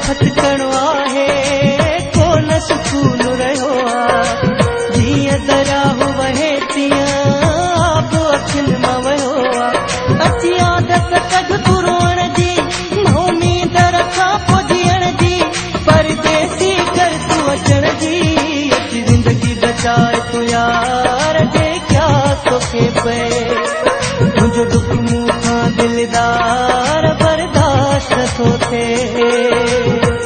खटकणो आहे कोन सुकून रहियो आहे जीअं दरिया वहे तीअं आब अखियुनि मां वियो आहे अची आदत कढ तूं रोअण जी उमीद रखां पोइ जीअण जी परदेसी कर तूं अचण जी अची ज़िंदगी बचाए तूं यार जे क्या तोखे पए तुंहिंजो दुख मूं खां दिलदार बर्दाश्त नथो थिए।